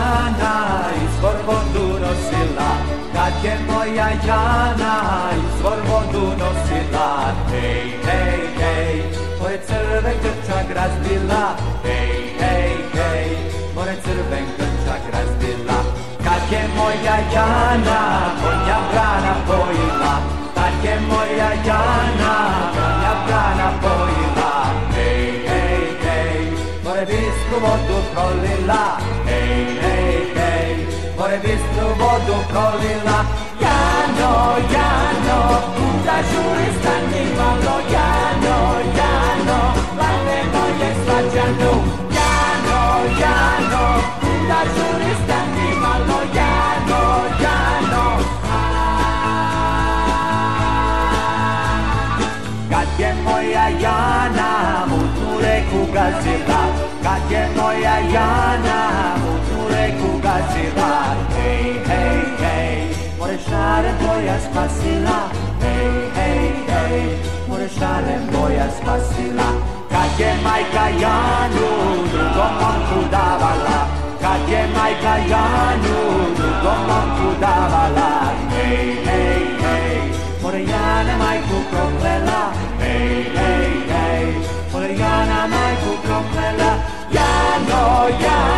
Jana izvor vodu nosila, kad je moja Jana izvor vodu nosila. Hej, hej, hej, pored crven krčak razbila. Hej, hej, hej, pored crven krčak razbila. Kad je moja Jana konja brana pojila, kad je moja Jana konja brana pojila. Hej, hej, hej, pored bistru vodu prolila. Hej, hej, hej, pored bistru vodu prolila. Jano, Jano, kuda žuriš, stani malo. Jano, Jano, lane moje svađanu. Jano, Jano, kuda žuriš, stani malo. Jano, Jano, kad je moja Jana mutnu reku gazila, kad je moja Jana mutnu reku gazila. Hej, hej, hej, more šarem moja spasila. Hej, hej, hej, more šarem moja spasila. Kad je majka Janu drugom momku davala, kad je majka Janu drugom momku davala. Hej, hej, hej, more Jana majku proklela. Hej, hej, hej, more Jana majku proklela. Jano, Jano,